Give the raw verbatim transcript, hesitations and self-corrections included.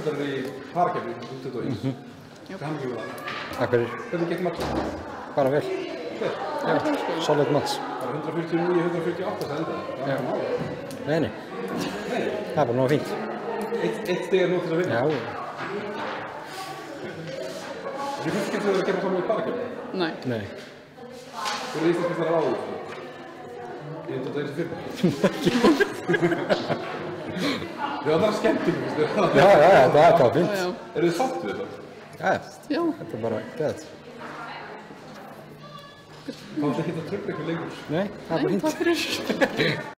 Íslandsmeistarar í Parakeppni U tuttugu og eins. Hvað hann ekki við það? Takk fyrir. Hvernig gekk matchið? Bara vel. Vel? Já, solid match. Bara hundrað fjörutíu og níu, hundrað fjörutíu og átta sem endaði. Það er ekki máli. Nei, nei. Það er bara nógu fínt. Eitt, eitt stig er nú til að vinna. Já. Er þið fyrst skemmtilega að keppa saman í Parakeppni? Nei. Nei. Þú eru Íslandsmeistarar áður? Í hundrað og eins fyrir? Já, það er skemmtilega, finnst þér? Já, já, já, það er bara fínt. Eru þið sátt við þetta? Já, já. Þetta er bara gæðt. Þá ætla ekki að tröfla ykkur lengur. Nei, það er bara fínt. Nei, takk fyrir.